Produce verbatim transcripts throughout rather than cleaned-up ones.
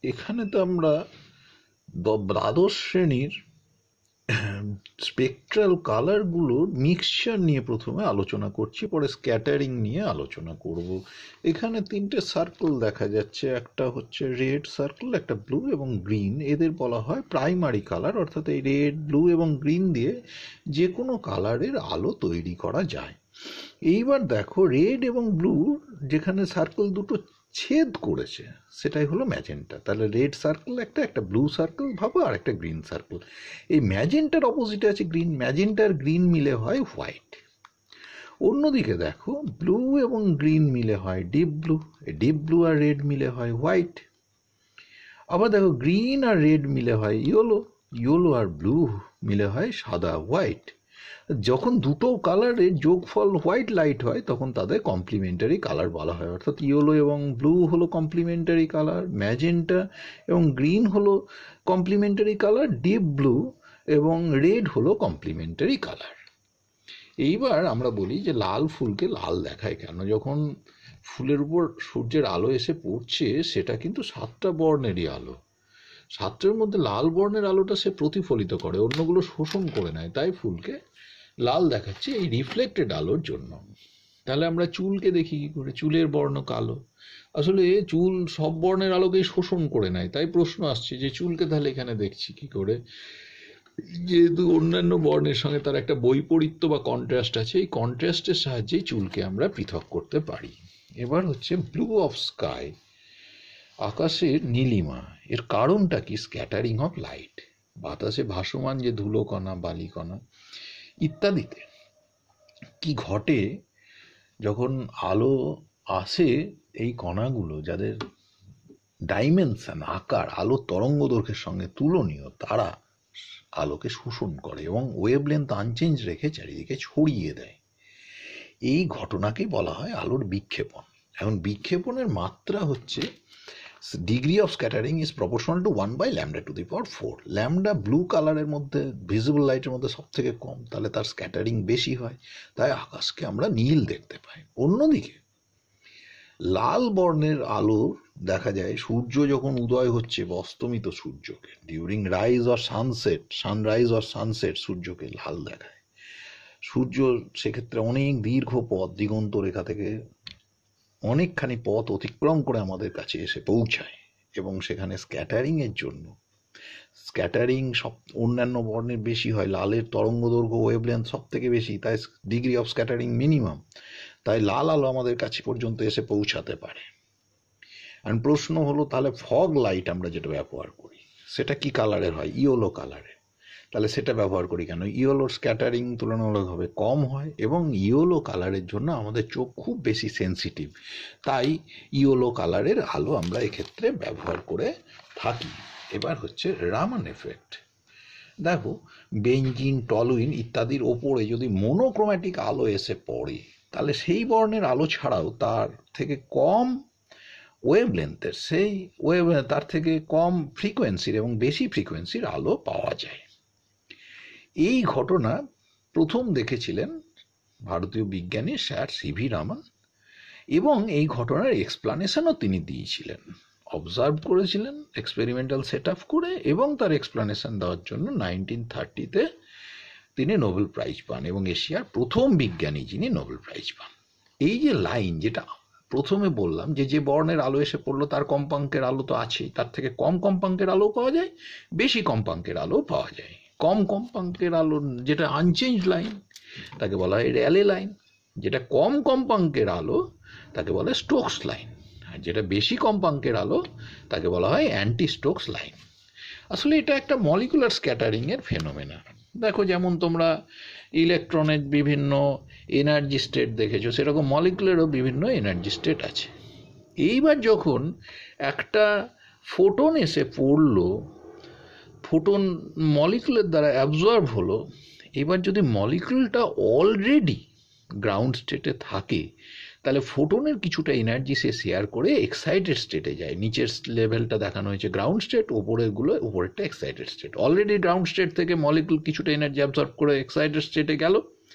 এখানে তো আমরা দ্বাদশ শ্রেণীর স্পেকট্রাল কালারগুলোর মিক্সচার নিয়ে প্রথমে আলোচনা করছি, পরে স্ক্যাটারিং নিয়ে আলোচনা করব। এখানে তিনটে সার্কেল দেখা যাচ্ছে, একটা হচ্ছে রেড সার্কেল, একটা ব্লু এবং গ্রিন। এদের বলা হয় প্রাইমারি কালার, অর্থাৎ এই রেড, ব্লু এবং গ্রিন দিয়ে যে কোনো কালারের আলো তৈরি করা যায়। এইবার দেখো, রেড এবং ব্লু যেখানে সার্কেল দুটো ছেদ করেছে সেটাই হলো ম্যাজেন্টা। তাহলে রেড সার্কেল একটা, একটা ব্লু সার্কেল ভাবো, আর একটা গ্রিন সার্কেল। এই ম্যাজেন্টার অপোজিটে আছে গ্রিন, ম্যাজেন্টার গ্রিন মিলে হয় হোয়াইট। অন্যদিকে দেখো, ব্লু এবং গ্রিন মিলে হয় ডিপ ব্লু, ডিপ ব্লু আর রেড মিলে হয় হোয়াইট। আবার দেখো, গ্রিন আর রেড মিলে হয় ইয়েলো, ইয়েলো আর ব্লু মিলে হয় সাদা, হোয়াইট। যখন দুটো কালারের যোগফল হোয়াইট লাইট হয় তখন তাদের কমপ্লিমেন্টারি কালার বলা হয়, অর্থাৎ ইয়েলো এবং ব্লু হলো কমপ্লিমেন্টারি কালার, ম্যাজেন্টা এবং গ্রিন হলো কমপ্লিমেন্টারি কালার, ডিপ ব্লু এবং রেড হলো কমপ্লিমেন্টারি কালার। এইবার আমরা বলি যে লাল ফুলকে লাল দেখায় কেন? যখন ফুলের উপর সূর্যের আলো এসে পড়ছে সেটা কিন্তু সাতটা বর্ণেরই আলো, সাতটার মধ্যে লাল বর্ণের আলোটা সে প্রতিফলিত করে, অন্যগুলো শোষণ করে নেয়, তাই ফুলকে লাল দেখাচ্ছে এই রিফ্লেক্টেড আলোর জন্য। তাহলে আমরা চুলকে দেখি কি করে? চুলের বর্ণ কালো, আসলে চুল সব বর্ণের আলোকেই শোষণ করে নেয়। তাই প্রশ্ন আসছে যে চুলকে তাহলে এখানে দেখছি কি করে? যেহেতু অন্যান্য বর্ণের সঙ্গে তার একটা বৈপরীত্য বা কন্ট্রাস্ট আছে, এই কন্ট্রাস্টের সাহায্যে চুলকে আমরা পৃথক করতে পারি। এবার হচ্ছে ব্লু অফ স্কাই, আকাশের নীলিমা। এর কারণটা কি? স্ক্যাটারিং অফ লাইট, বাতাসে ভাসমান যে ধুলোকণা, বালিকণা ইত্যাদিতে কি ঘটে যখন আলো আসে? এই কণাগুলো যাদের ডাইমেনশন, আকার আলোর তরঙ্গ দৈর্ঘ্যের সঙ্গে তুলনীয়, তারা আলোকে শোষণ করে এবং ওয়েভলেন্থ আনচেঞ্জ রেখে চারিদিকে ছড়িয়ে দেয়। এই ঘটনাকেই বলা হয় আলোর বিক্ষেপণ। এখন বিক্ষেপণের মাত্রা হচ্ছে degree of scattering is proportional to one by lambda to the power four. Lambda blue কালারের মধ্যে, ভিজিবল লাইটের মধ্যে সব থেকে কম, তাহলে তার স্ক্যাটারিং বেশি হয়, তাই আকাশকে আমরা নীল দেখতে পাই। অন্যদিকে লাল বর্ণের আলো দেখা যায় সূর্য যখন উদয় হচ্ছে বা অস্তমিত সূর্যকে, during rise or sunset, sunrise or sunset সূর্যকে লাল দেখায়। সূর্য সেক্ষেত্রে অনেক দীর্ঘ পথ, দিগন্ত রেখা থেকে অনেকখানি পথ অতিক্রম করে আমাদের কাছে এসে পৌঁছায় এবং সেখানে স্ক্যাটারিংয়ের জন্য, স্ক্যাটারিং সব অন্যান্য বর্ণের বেশি হয়, লালের তরঙ্গ দৈর্ঘ্য ওয়েভলেন্থ সব থেকে বেশি, তাই ডিগ্রি অফ স্ক্যাটারিং মিনিমাম, তাই লাল আলো আমাদের কাছে পর্যন্ত এসে পৌঁছাতে পারে। আর প্রশ্ন হলো, তাহলে ফগ লাইট আমরা যেটা ব্যবহার করি সেটা কি কালারের হয়? ইয়েলো কালারের। তাহলে সেটা ব্যবহার করি কেন? ইয়েলোর স্ক্যাটারিং তুলনামূলকভাবে কম হয় এবং ইয়েলো কালারের জন্য আমাদের চোখ খুব বেশি সেন্সিটিভ, তাই ইয়েলো কালারের আলো আমরা এক্ষেত্রে ব্যবহার করে থাকি। এবার হচ্ছে রামান এফেক্ট। দেখো, বেঞ্জিন, টলুইন ইত্যাদির ওপরে যদি মোনোক্রোম্যাটিক আলো এসে পড়ে তাহলে সেই বর্ণের আলো ছাড়াও তার থেকে কম ওয়েভলেন্থের, সেই ওয়েভ তার থেকে কম ফ্রিকোয়েন্সির এবং বেশি ফ্রিকোয়েন্সির আলো পাওয়া যায়। এই ঘটনা প্রথম দেখেছিলেন ভারতীয় বিজ্ঞানী স্যার সি ভি রামান এবং এই ঘটনার এক্সপ্লানেশনও তিনি দিয়েছিলেন, অবজার্ভ করেছিলেন এক্সপেরিমেন্টাল সেট আপ করে, এবং তার এক্সপ্লানেশন দেওয়ার জন্য নাইনটিন থার্টিতে তিনি নোবেল প্রাইজ পান এবং এশিয়ার প্রথম বিজ্ঞানী যিনি নোবেল প্রাইজ পান। এই যে লাইন, যেটা প্রথমে বললাম যে যে বর্ণের আলো এসে পড়লো তার কম্পাঙ্কের আলো তো আছেই, তার থেকে কম কম্পাঙ্কের আলো পাওয়া যায়, বেশি কম্পাঙ্কের আলো পাওয়া যায়। কম কম্পাঙ্কের আলো যেটা আনচেঞ্জ লাইন তাকে বলা হয় র্যালে লাইন, যেটা কম কম্পাঙ্কের আলো তাকে বলা হয় স্টোকস লাইন, আর যেটা বেশি কম্পাঙ্কের আলো তাকে বলা হয় অ্যান্টি স্টোকস লাইন। আসলে এটা একটা মলিকুলার স্ক্যাটারিংয়ের ফেনোমেনা। দেখো, যেমন তোমরা ইলেকট্রনের বিভিন্ন এনার্জি স্টেট দেখেছো, সেরকম মলিকুলারও বিভিন্ন এনার্জি স্টেট আছে। এইবার যখন একটা ফোটন এসে পড়লো, ফোটন মলিকুলের দ্বারা অ্যাবজর্ব হলো, এবার যদি মলিকুলটা অলরেডি গ্রাউন্ড স্টেটে থাকে তাহলে ফোটনের কিছুটা এনার্জি সে শেয়ার করে এক্সাইটেড স্টেটে যায়। নিচের লেভেলটা দেখানো হয়েছে গ্রাউন্ড স্টেট, ওপরেরগুলো ওপরেরটা excited state. Already ground state থেকে মলিকুল কিছুটা এনার্জি অ্যাবজর্ব করে এক্সাইটেড স্টেটে গেল,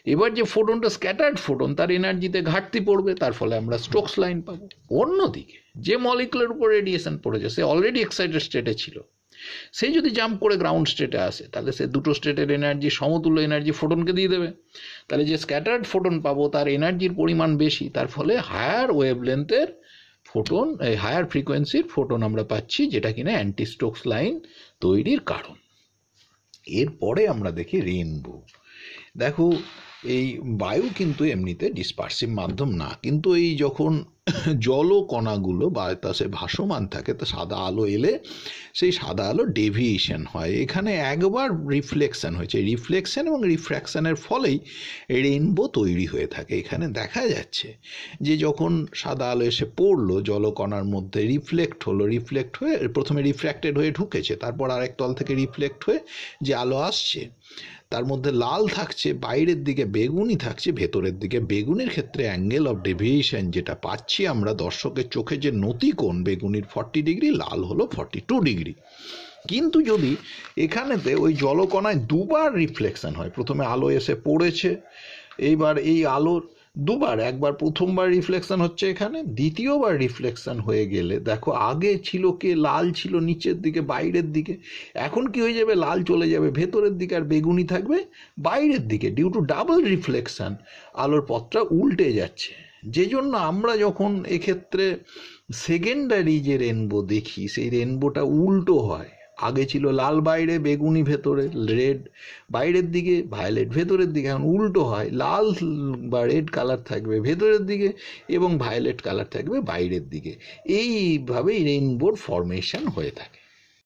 এবার যে ফোটনটা স্ক্যাটার্ড ফোটন, তার এনার্জিতে ঘাটতি পড়বে, তার ফলে আমরা স্টোকস লাইন পাবো। অন্যদিকে যে মলিকুলের উপর রেডিয়েশন পড়েছে, সে অলরেডি এক্সাইটেড স্টেটে ছিল, সে যদি জাম্প করে গ্রাউন্ড স্টেটে আসে, তাহলে সে দুটো স্টেটের এনার্জি, সমতুল্য এনার্জি ফোটনকে দিয়ে দেবে। তাহলে যে স্ক্যাটার্ড ফোটন পাবো তার এনার্জির পরিমাণ বেশি, তার ফলে হায়ার ওয়েভলেন্থের ফোটন, হায়ার ফ্রিকোয়েন্সির ফোটন আমরা পাচ্ছি, যেটা কিনা অ্যান্টি স্টোকস লাইন তৈরির কারণ। এরপরে আমরা দেখি রেইনবো। দেখো, এই বায়ু কিন্তু এমনিতে ডিসপার্সিভ মাধ্যম না, কিন্তু এই যখন জলকণাগুলো বাতাসে ভাসমান থাকে, তো সাদা আলো এলে সেই সাদা আলো ডেভিয়েশন হয়। এখানে একবার রিফ্লেকশন হয়েছে, রিফ্লেকশন এবং রিফ্র্যাকশনের ফলেই রেইনবো তৈরি হয়ে থাকে। এখানে দেখা যাচ্ছে যে যখন সাদা আলো এসে পড়লো জলকণার মধ্যে, রিফ্লেক্ট হলো, রিফ্লেক্ট হয়ে প্রথমে রিফ্র্যাক্টেড হয়ে ঢুকেছে, তারপর আরেক তল থেকে রিফ্লেক্ট হয়ে যে আলো আসছে, তার মধ্যে লাল থাকছে, বাইরের দিকে বেগুনি থাকছে, ভেতরের দিকে বেগুনির ক্ষেত্রে অ্যাঙ্গেল অফ ডেভিয়েশন যেটা পাচ্ছি আমরা, দর্শকের চোখে যে নতিকোণ, বেগুনির ফর্টি ডিগ্রি, লাল হলো ফর্টি টু ডিগ্রি। কিন্তু যদি এখানেতে ওই জলকণায় দুবার রিফ্লেকশন হয়, প্রথমে আলো এসে পড়েছে, এইবার এই আলোর দুবার, একবার প্রথমবার রিফ্লেকশন হচ্ছে এখানে, দ্বিতীয়বার রিফ্লেকশন হয়ে গেলে দেখো আগে ছিল কে, লাল ছিল নিচের দিকে বাইরের দিকে, এখন কি হয়ে যাবে, লাল চলে যাবে ভেতরের দিকে আর বেগুনি থাকবে বাইরের দিকে। ডিউ টু ডাবল রিফ্লেকশন আলোর পথটা উল্টে যাচ্ছে, যে জন্য আমরা যখন এক্ষেত্রে সেকেন্ডারি যে রেনবো দেখি, সেই রেনবোটা উল্টো হয়। আগে ছিল লাল বাইরে, বেগুনি ভেতরে, রেড বাইরের দিকে, ভায়োলেট ভেতরের দিকে। এখন উল্টো হয়, লাল বা রেড কালার থাকবে ভেতরের দিকে এবং ভায়োলেট কালার থাকবে বাইরের দিকে। এইভাবেই রেইনবোর ফরমেশন হয়ে থাকে।